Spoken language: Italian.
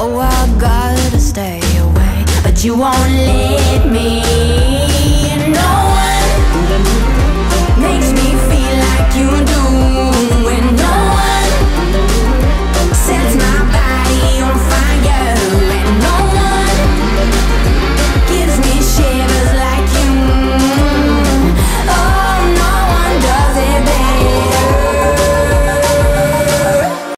Oh, I gotta stay away, but you won't let me.